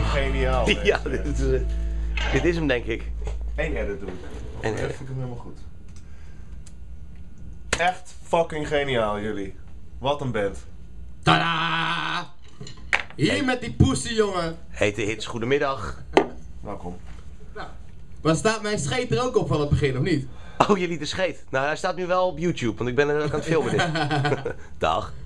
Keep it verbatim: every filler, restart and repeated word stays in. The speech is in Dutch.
geniaal. Ja, dit is, uh, dit is hem denk ik. Eén edit doen. En dan vind ik hem helemaal goed. Echt fucking geniaal jullie. Wat een band. Tadaa! Hier Hey. met die pussy, jongen. Hete hits, goedemiddag. Welkom. Nou, maar staat mijn scheet er ook op van het begin, of niet? Oh, jullie de scheet. Nou, hij staat nu wel op YouTube, want ik ben er ook aan het filmen. Dit. Dag.